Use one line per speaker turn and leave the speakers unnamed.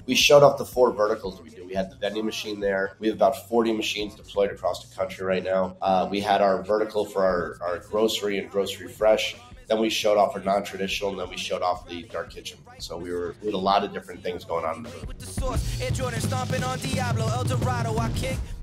We showed off the 4 verticals we do. We had the vending machine there. We have about 40 machines deployed across the country right now. We had our vertical for our grocery and grocery fresh. Then we showed off our non-traditional, and then we showed off the dark kitchen. So we had a lot of different things going on in the booth.